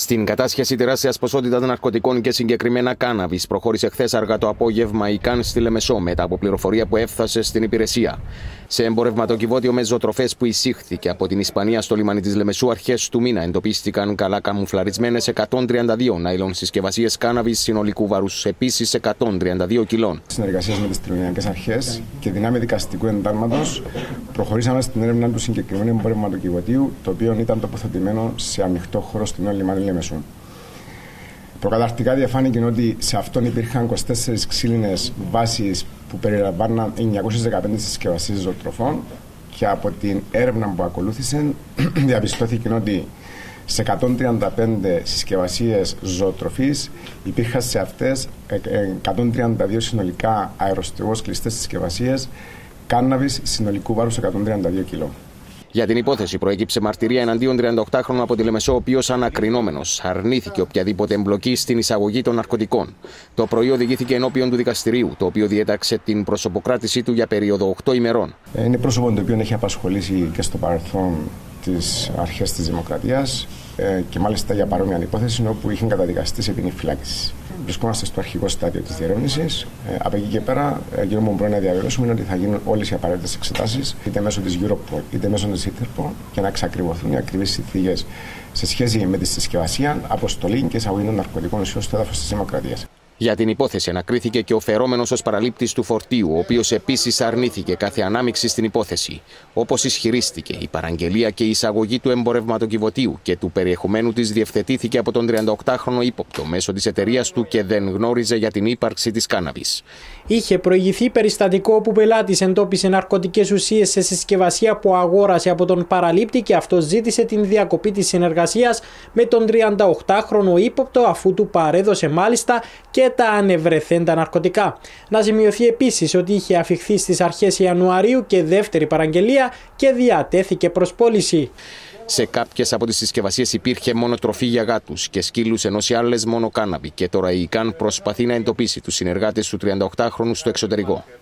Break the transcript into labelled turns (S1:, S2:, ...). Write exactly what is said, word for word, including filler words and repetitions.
S1: Στην κατάσχεση τεράστιας ποσότητας ναρκωτικών και συγκεκριμένα κάναβης προχώρησε χθες αργά το απόγευμα η ΚΑΝ στη Λεμεσό μετά από πληροφορία που έφτασε στην υπηρεσία. Σε εμπορευματοκιβώτιο με ζωοτροφές που εισήχθηκε από την Ισπανία στο λιμάνι της Λεμεσού αρχές του μήνα εντοπίστηκαν καλά καμουφλαρισμένες εκατόν τριάντα δύο νάιλον συσκευασίες κάναβης συνολικού βαρούς επίσης εκατόν τριάντα δύο κιλών.
S2: Συνεργασίας με τις τελωνειακές αρχές και δυνάμει δικαστικού εντάλματος προχωρήσαμε στην έρευνα του συγκεκριμένου εμπορευματοκιβωτίου, το οποίο ήταν τοποθετημένο σε ανοιχτό χώρο στην όλη λιμάνι Λεμεσού. Προκαταρκτικά διαφάνηκε ότι σε αυτόν υπήρχαν είκοσι τέσσερις ξύλινες βάσεις που περιλαμβάναν εννιακόσιες δεκαπέντε συσκευασίες ζωοτροφών και από την έρευνα που ακολούθησε διαπιστώθηκε ότι σε εκατόν τριάντα πέντε συσκευασίες ζωοτροφής υπήρχαν σε αυτές εκατόν τριάντα δύο συνολικά αεροστεγώς κλειστές συσκευασίες κάναβης συνολικού βάρους εκατόν τριάντα δύο κιλό.
S1: Για την υπόθεση προέκυψε μαρτυρία εναντίον τριανταοκτάχρονου από τη Λεμεσό, ο οποίος ανακρινόμενος αρνήθηκε οποιαδήποτε εμπλοκή στην εισαγωγή των ναρκωτικών. Το πρωί οδηγήθηκε ενώπιον του δικαστηρίου, το οποίο διέταξε την προσωποκράτησή του για περίοδο οκτώ ημερών.
S2: Είναι πρόσωπο το οποίο έχει απασχολήσει και στο παρελθόν τις αρχές της Δημοκρατίας και μάλιστα για παρόμοια υπόθεση όπου είχε καταδικαστεί σε ποινή φυλάκιση. Βρισκόμαστε στο αρχικό στάδιο της διερεύνησης. Από εκεί και πέρα, εκείνο που μπορούμε να διαβεβαιώσουμε είναι ότι θα γίνουν όλες οι απαραίτητες εξετάσεις, είτε μέσω της Europol είτε μέσω της Interpol, για να εξακριβωθούν οι ακριβείς συνθήκες σε σχέση με τη συσκευασία, αποστολή και εισαγωγή των ναρκωτικών ουσιών στο έδαφος της Δημοκρατίας.
S1: Για την υπόθεση ανακρίθηκε και ο φερόμενος ως παραλήπτης του φορτίου, ο οποίος επίσης αρνήθηκε κάθε ανάμειξη στην υπόθεση. Όπως ισχυρίστηκε, η παραγγελία και η εισαγωγή του εμπορευματοκιβωτίου και του περιεχομένου της διευθετήθηκε από τον τριανταοκτάχρονο ύποπτο μέσω της εταιρείας του και δεν γνώριζε για την ύπαρξη της κάναβης.
S3: Είχε προηγηθεί περιστατικό όπου πελάτης εντόπισε ναρκωτικές ουσίες σε συσκευασία που αγόρασε από τον παραλήπτη και αυτός ζήτησε την διακοπή της συνεργασίας με τον τριανταοκτάχρονο ύποπτο, αφού του παρέδωσε μάλιστα και τα ανευρεθέντα ναρκωτικά. Να σημειωθεί επίσης ότι είχε αφιχθεί στις αρχές Ιανουαρίου και δεύτερη παραγγελία και διατέθηκε προς πώληση.
S1: Σε κάποιες από τις συσκευασίες υπήρχε μόνο τροφή για γάτους και σκύλους, ενώ σε άλλες μόνο κάναβη, και τώρα η ΚΑΝ προσπαθεί να εντοπίσει τους συνεργάτες του τριανταοκτάχρονου στο εξωτερικό.